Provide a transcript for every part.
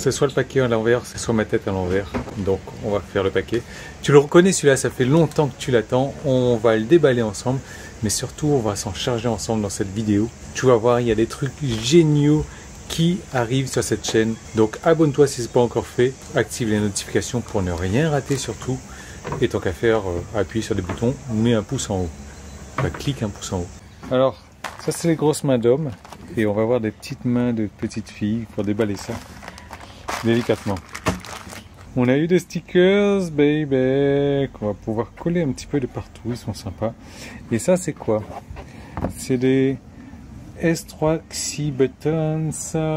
C'est soit le paquet à l'envers, c'est soit ma tête à l'envers. Donc on va faire le paquet. Tu le reconnais celui-là, ça fait longtemps que tu l'attends. On va le déballer ensemble. Mais surtout, on va s'en charger ensemble dans cette vidéo. Tu vas voir, il y a des trucs géniaux qui arrivent sur cette chaîne. Donc abonne-toi si ce n'est pas encore fait. Active les notifications pour ne rien rater surtout. Et tant qu'à faire, appuie sur des boutons, mets un pouce en haut. Enfin, clique un pouce en haut. Alors, ça c'est les grosses mains d'hommes. Et on va avoir des petites mains de petites filles pour déballer ça délicatement. On a eu des stickers, baby, qu'on va pouvoir coller un petit peu de partout. Ils sont sympas. Et ça c'est quoi? C'est des S3 Xi Buttons,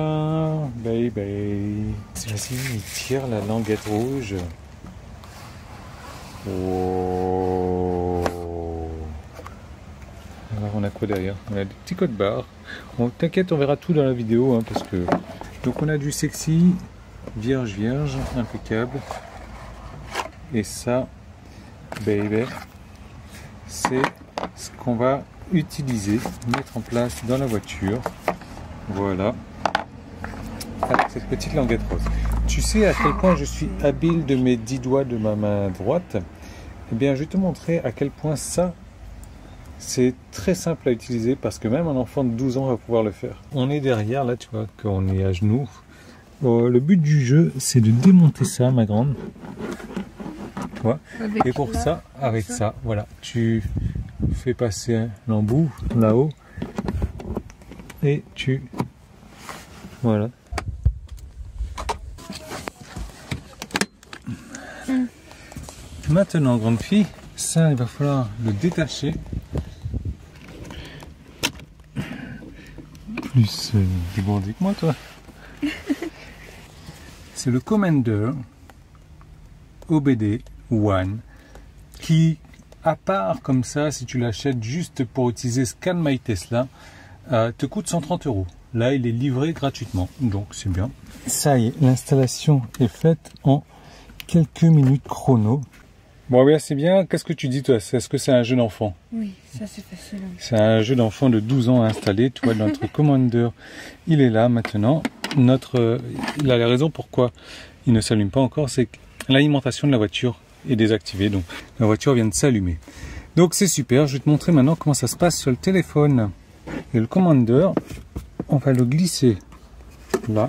baby. Vas-y, il tire la languette rouge. Oh. Alors on a quoi derrière? On a des petits codes barres. Bon, t'inquiète, on verra tout dans la vidéo, hein, parce que... Donc on a du sexy, vierge, impeccable. Et ça, baby, c'est ce qu'on va utiliser, mettre en place dans la voiture. Voilà. Avec cette petite languette rose. Tu sais à quel point je suis habile de mes 10 doigts de ma main droite? Eh bien, je vais te montrer à quel point ça, c'est très simple à utiliser parce que même un enfant de 12 ans va pouvoir le faire. On est derrière, là, tu vois, qu'on est à genoux. Le but du jeu, c'est de démonter ça, ma grande. Tu vois? Et pour ça, avec ça, voilà, tu fais passer l'embout là-haut et tu... Voilà. Maintenant, grande fille, ça, il va falloir le détacher. Plus débordé que moi, toi. C'est le Commander OBD One qui, à part comme ça, si tu l'achètes juste pour utiliser Scan My Tesla, te coûte 130 €. Là, il est livré gratuitement, donc c'est bien. Ça y est, l'installation est faite en quelques minutes chrono. Bon, bien, c'est bien. Qu'est-ce que tu dis, toi? Est-ce que c'est un jeu d'enfant? Oui, ça c'est facile. C'est un jeu d'enfant de 12 ans à installer. Tu vois, notre Commander, il est là maintenant. La raison pourquoi il ne s'allume pas encore, c'est que l'alimentation de la voiture est désactivée. Donc, la voiture vient de s'allumer. Donc, c'est super. Je vais te montrer maintenant comment ça se passe sur le téléphone. Et le Commander, on va le glisser là.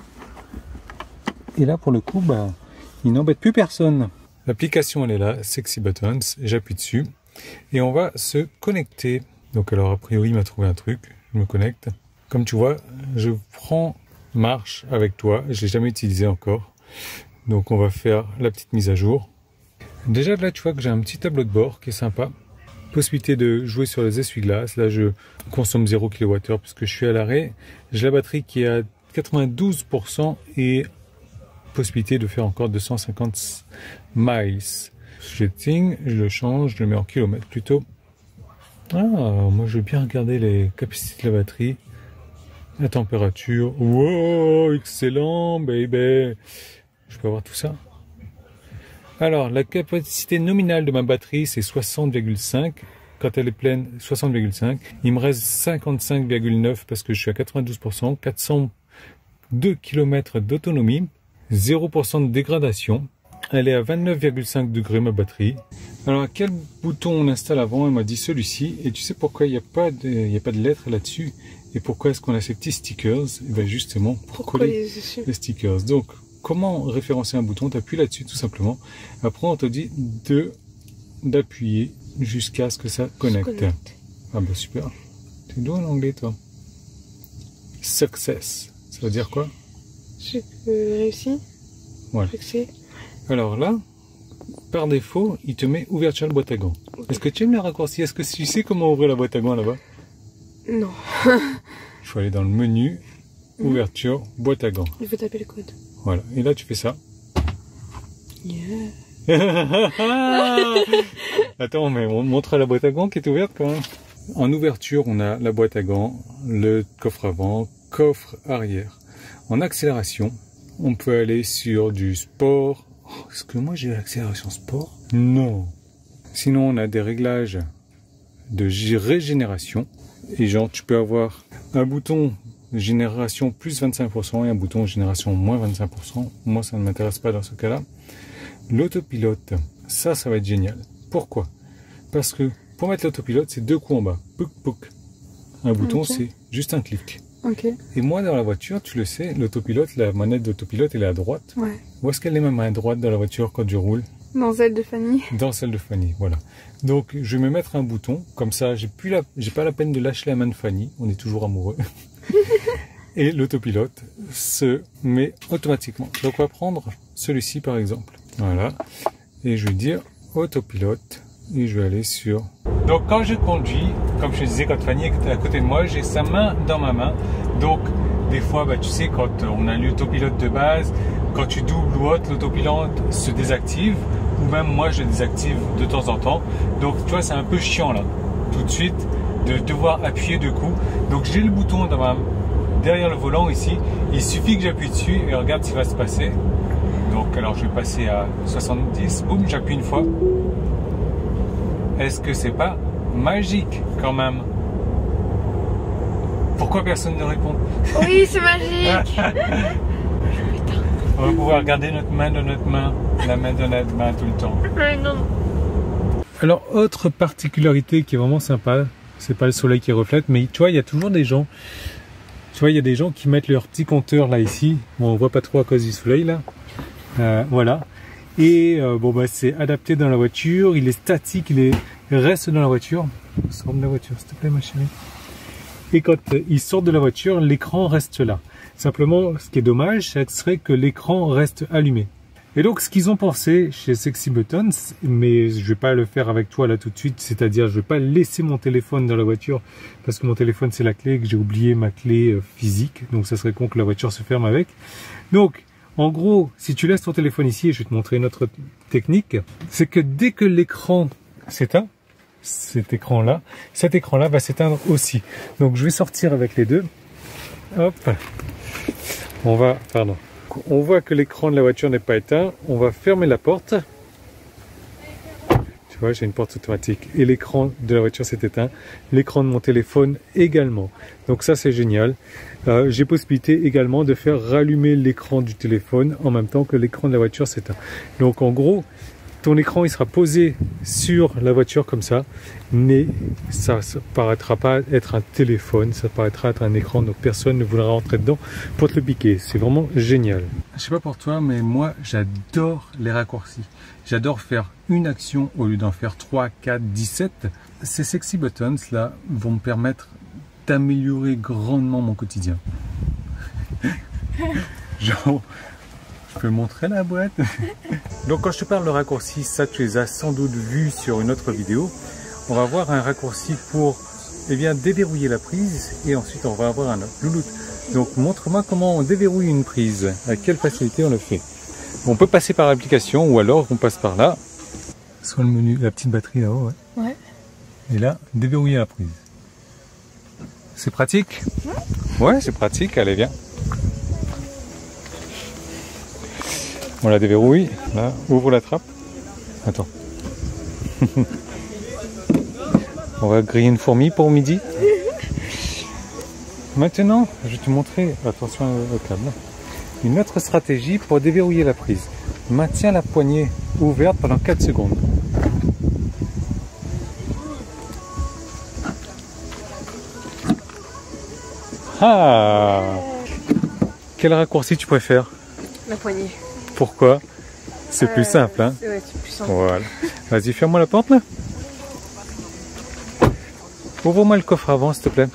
Et là, pour le coup, bah, il n'embête plus personne. L'application, elle est là, Sexy Buttons, j'appuie dessus et on va se connecter. Donc alors, a priori, il m'a trouvé un truc, je me connecte. Comme tu vois, je prends marche avec toi, je l'ai jamais utilisé encore. Donc on va faire la petite mise à jour. Déjà là, tu vois que j'ai un petit tableau de bord qui est sympa. Possibilité de jouer sur les essuie-glaces. Là, je consomme 0 kWh puisque je suis à l'arrêt. J'ai la batterie qui est à 92% et possibilité de faire encore 250 miles. Setting, je le change, je le mets en kilomètres plutôt. Ah, moi je veux bien regarder les capacités de la batterie, la température. Wow, excellent, baby. Je peux avoir tout ça. Alors, la capacité nominale de ma batterie, c'est 60,5. Quand elle est pleine, 60,5. Il me reste 55,9 parce que je suis à 92%, 402 km d'autonomie. 0% de dégradation. Elle est à 29,5 degrés ma batterie. Alors quel bouton on installe avant? Elle m'a dit celui-ci. Et tu sais pourquoi il n'y a pas de lettres là-dessus? Et pourquoi est-ce qu'on a ces petits stickers? Et bien justement pour coller les stickers. Donc comment référencer un bouton? Tu appuies là-dessus tout simplement. Après on te dit d'appuyer jusqu'à ce que ça connecte. Ah bah super. Tu es doué en anglais toi. Success. Ça veut dire quoi? J'ai réussi. Voilà. Alors là, par défaut, il te met ouverture de boîte à gants. Okay. Est-ce que tu aimes les raccourcis? Est-ce que tu sais comment ouvrir la boîte à gants là-bas? Non. Il faut aller dans le menu, ouverture, boîte à gants. Il faut taper le code. Voilà. Et là, tu fais ça. Yeah. Attends, mais on montre la boîte à gants qui est ouverte quand même. En ouverture, on a la boîte à gants, le coffre avant, coffre arrière. En accélération, on peut aller sur du sport. Oh, est-ce que moi j'ai l'accélération sport? Non. Sinon, on a des réglages de régénération. Et genre, tu peux avoir un bouton génération plus 25% et un bouton génération moins 25%. Moi, ça ne m'intéresse pas dans ce cas-là. L'autopilote, ça va être génial. Pourquoi? Parce que pour mettre l'autopilote, c'est 2 coups en bas. Pouc, pouc. Un bouton, c'est juste un clic. Okay. Et moi, dans la voiture, tu le sais, l'autopilote, la manette d'autopilote, elle est à droite. Ouais. Où est-ce qu'elle est même à droite dans la voiture quand je roule? Dans celle de Fanny. Dans celle de Fanny, voilà. Donc, je vais me mettre un bouton, comme ça, j'ai pas la peine de lâcher la main de Fanny, on est toujours amoureux. Et l'autopilote se met automatiquement. Donc, on va prendre celui-ci, par exemple. Voilà. Et je vais dire autopilote, et je vais aller sur... Donc, quand je conduis, comme je disais, quand Fanny est à côté de moi, j'ai sa main dans ma main. Donc, des fois, tu sais, quand on a l'autopilote de base, quand tu doubles ou autre, l'autopilote se désactive, ou même moi, je le désactive de temps en temps. Donc, tu vois, c'est un peu chiant, là, tout de suite, de devoir appuyer 2 coups. Donc, j'ai le bouton derrière le volant, ici. Il suffit que j'appuie dessus, et regarde ce qui va se passer. Donc, alors, je vais passer à 70, boum, j'appuie une fois. Est-ce que c'est pas magique, quand même? Pourquoi personne ne répond? Oui, c'est magique. On va pouvoir garder notre main dans notre main, la main dans notre main tout le temps. Non. Alors, autre particularité qui est vraiment sympa, c'est pas le soleil qui reflète, mais tu vois, il y a toujours des gens, tu vois, il y a des gens qui mettent leur petit compteur là, ici. Bon, on voit pas trop à cause du soleil là. Voilà. Et c'est adapté dans la voiture, il est statique, il reste dans la voiture. Sors de la voiture, s'il te plaît, ma chérie. Et quand il sort de la voiture, l'écran reste là. Simplement, ce qui est dommage, ce serait que l'écran reste allumé. Et donc, ce qu'ils ont pensé chez Sexy Buttons, mais je vais pas le faire avec toi là tout de suite, c'est-à-dire je vais pas laisser mon téléphone dans la voiture parce que mon téléphone c'est la clé, que j'ai oublié ma clé physique, donc ça serait con que la voiture se ferme avec. Donc, en gros, si tu laisses ton téléphone ici, et je vais te montrer une autre technique, c'est que dès que l'écran s'éteint, cet écran-là va s'éteindre aussi. Donc je vais sortir avec les deux. Hop. On voit que l'écran de la voiture n'est pas éteint. On va fermer la porte. Tu vois, j'ai une porte automatique. Et l'écran de la voiture s'est éteint. L'écran de mon téléphone également. Donc ça, c'est génial. J'ai possibilité également de faire rallumer l'écran du téléphone en même temps que l'écran de la voiture s'éteint. Donc en gros, ton écran il sera posé sur la voiture comme ça, mais ça ne paraîtra pas être un téléphone, ça paraîtra être un écran, donc personne ne voudra rentrer dedans pour te le piquer. C'est vraiment génial. Je sais pas pour toi, mais moi j'adore les raccourcis. J'adore faire une action au lieu d'en faire 3, 4, 17. Ces Sexy Buttons là vont me permettre d'améliorer grandement mon quotidien. Genre, je peux montrer la boîte. Donc quand je te parle de raccourcis, ça tu les as sans doute vus sur une autre vidéo. On va avoir un raccourci pour déverrouiller la prise et ensuite on va avoir un autre. Louloute. Donc montre-moi comment on déverrouille une prise, avec quelle facilité on le fait. On peut passer par l'application ou alors on passe par là. Sur le menu, la petite batterie là-haut. Ouais. Et là, déverrouiller la prise. C'est pratique? Ouais, c'est pratique, allez viens. On la déverrouille, là, ouvre la trappe. Attends. On va griller une fourmi pour midi. Maintenant, je vais te montrer, attention au câble, une autre stratégie pour déverrouiller la prise. Maintiens la poignée ouverte pendant 4 secondes. Ah! Quel raccourci tu préfères? La poignée. Pourquoi? C'est plus simple, hein? Ouais, c'est plus simple. Voilà. Vas-y, ferme-moi la porte, là. Ouvre-moi le coffre avant, s'il te plaît.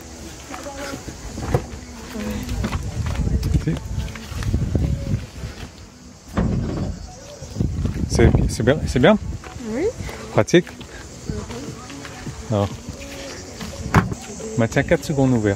C'est bien? C'est bien? Oui. Pratique? Alors. Maintiens 4 secondes ouvert.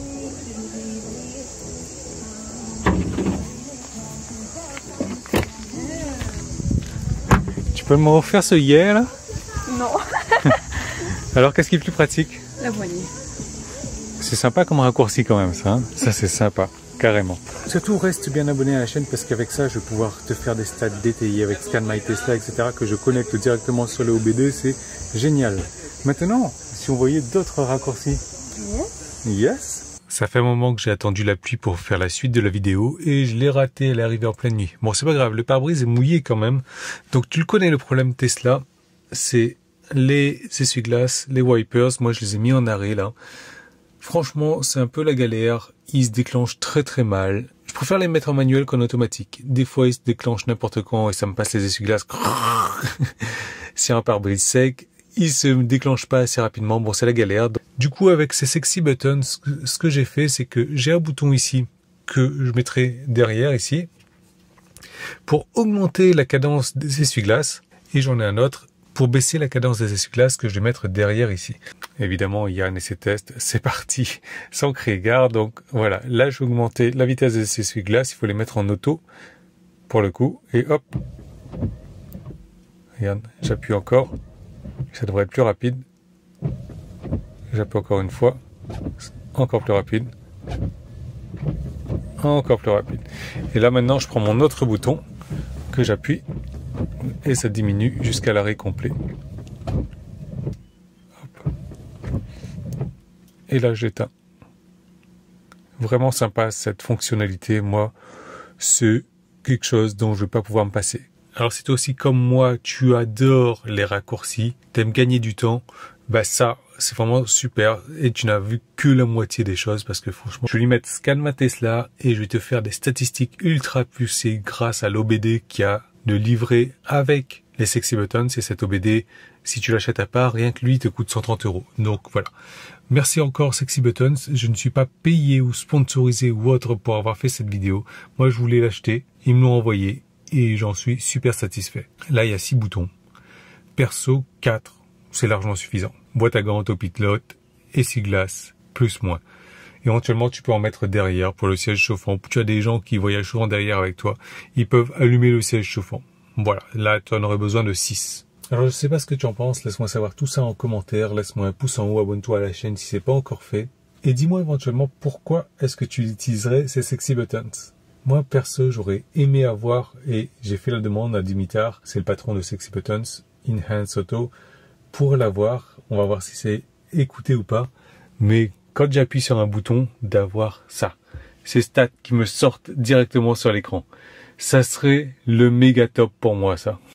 Tu peux me refaire ce yeah là? Non. Alors qu'est-ce qui est plus pratique? La poignée. C'est sympa comme raccourci quand même ça, hein? Ça c'est sympa, carrément. Surtout reste bien abonné à la chaîne parce qu'avec ça je vais pouvoir te faire des stats détaillés avec Scan My Tesla, etc. que je connecte directement sur le OB2, c'est génial. Maintenant, si on voyait d'autres raccourcis. Yes. Yes. Ça fait un moment que j'ai attendu la pluie pour faire la suite de la vidéo et je l'ai raté, elle est arrivée en pleine nuit. Bon, c'est pas grave, le pare-brise est mouillé quand même. Donc tu le connais, le problème Tesla, c'est les essuie-glaces, les wipers. Moi, je les ai mis en arrêt là. Franchement, c'est un peu la galère. Ils se déclenchent très très mal. Je préfère les mettre en manuel qu'en automatique. Des fois, ils se déclenchent n'importe quand et ça me passe les essuie-glaces. C'est un pare-brise sec. Il se déclenche pas assez rapidement. Bon, c'est la galère. Du coup, avec ces sexy buttons, ce que j'ai fait, c'est que j'ai un bouton ici que je mettrai derrière ici pour augmenter la cadence des essuie-glaces. Et j'en ai un autre pour baisser la cadence des essuie-glaces que je vais mettre derrière ici. Évidemment, il y a un essai test. C'est parti, sans crier gare. Donc voilà, là, je vais augmenter la vitesse des essuie-glaces. Il faut les mettre en auto pour le coup. Et hop, regarde, j'appuie encore. Ça devrait être plus rapide. J'appuie encore une fois. Encore plus rapide. Encore plus rapide. Et là maintenant, je prends mon autre bouton que j'appuie et ça diminue jusqu'à l'arrêt complet. Hop. Et là, j'éteins. Vraiment sympa cette fonctionnalité. Moi, c'est quelque chose dont je ne vais pas pouvoir me passer. Alors si toi aussi comme moi, tu adores les raccourcis, t'aimes gagner du temps, bah ça, c'est vraiment super. Et tu n'as vu que la moitié des choses parce que franchement, je vais lui mettre Scan ma Tesla et je vais te faire des statistiques ultra poussées grâce à l'OBD qu'il y a de livrer avec les Sexy Buttons. Et cet OBD, si tu l'achètes à part, rien que lui, il te coûte 130 €. Donc voilà. Merci encore Sexy Buttons. Je ne suis pas payé ou sponsorisé ou autre pour avoir fait cette vidéo. Moi, je voulais l'acheter. Ils me l'ont envoyé. Et j'en suis super satisfait. Là, il y a 6 boutons. Perso, 4. C'est largement suffisant. Boîte à gants, autopilote, essuie-glace, plus moins. Éventuellement, tu peux en mettre derrière pour le siège chauffant. Tu as des gens qui voyagent souvent derrière avec toi. Ils peuvent allumer le siège chauffant. Voilà. Là, tu en aurais besoin de 6. Alors, je sais pas ce que tu en penses. Laisse-moi savoir tout ça en commentaire. Laisse-moi un pouce en haut. Abonne-toi à la chaîne si c'est pas encore fait. Et dis-moi éventuellement pourquoi est-ce que tu utiliserais ces Sexy Buttons. Moi, perso, j'aurais aimé avoir, et j'ai fait la demande à Dimitar, c'est le patron de Sexy Buttons, Enhance Auto, pour l'avoir. On va voir si c'est écouté ou pas. Mais quand j'appuie sur un bouton, d'avoir ça. Ces stats qui me sortent directement sur l'écran. Ça serait le méga top pour moi, ça.